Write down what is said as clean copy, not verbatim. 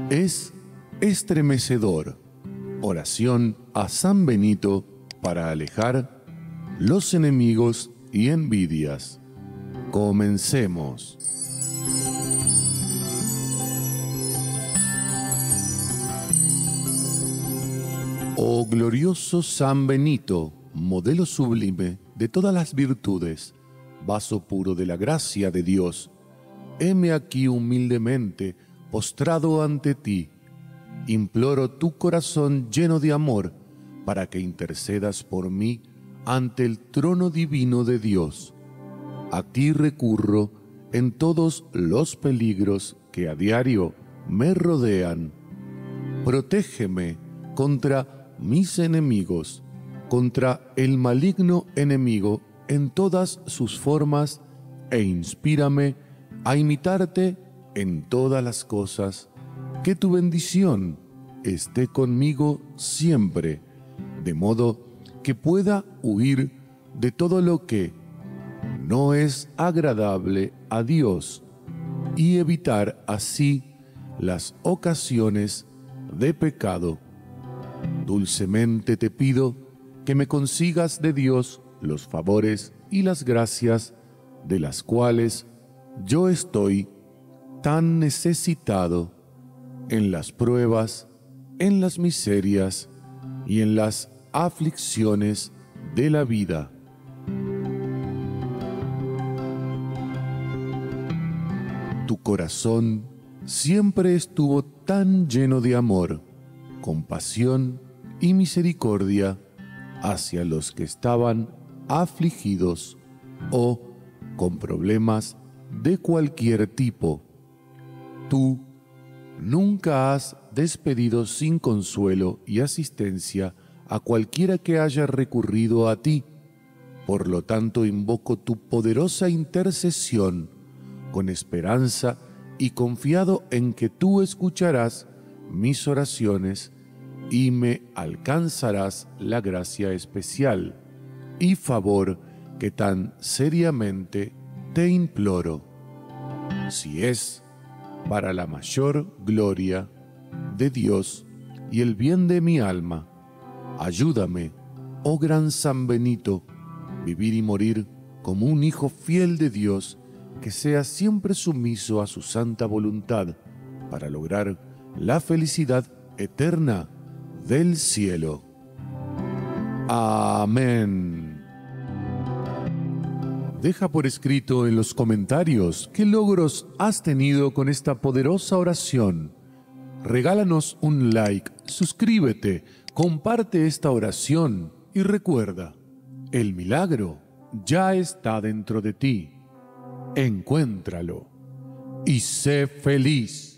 Es estremecedor. Oración a San Benito para alejar los enemigos y envidias. Comencemos. Oh glorioso San Benito, modelo sublime de todas las virtudes, vaso puro de la gracia de Dios, heme aquí humildemente postrado ante ti. Imploro tu corazón lleno de amor para que intercedas por mí ante el trono divino de Dios. A ti recurro en todos los peligros que a diario me rodean. Protégeme contra mis enemigos, contra el maligno enemigo en todas sus formas, e inspírame a imitarte en todas las cosas. Que tu bendición esté conmigo siempre, de modo que pueda huir de todo lo que no es agradable a Dios y evitar así las ocasiones de pecado. Dulcemente te pido que me consigas de Dios los favores y las gracias de las cuales yo estoy tan necesitado en las pruebas, en las miserias y en las aflicciones de la vida. Tu corazón siempre estuvo tan lleno de amor, compasión y misericordia hacia los que estaban afligidos o con problemas de cualquier tipo. Tú nunca has despedido sin consuelo y asistencia a cualquiera que haya recurrido a ti. Por lo tanto, invoco tu poderosa intercesión con esperanza y confiado en que tú escucharás mis oraciones y me alcanzarás la gracia especial y favor que tan seriamente te imploro. Si es para la mayor gloria de Dios y el bien de mi alma, ayúdame, oh gran San Benito, vivir y morir como un hijo fiel de Dios que sea siempre sumiso a su santa voluntad para lograr la felicidad eterna del cielo. Amén. Deja por escrito en los comentarios qué logros has tenido con esta poderosa oración. Regálanos un like, suscríbete, comparte esta oración y recuerda, el milagro ya está dentro de ti. Encuéntralo y sé feliz.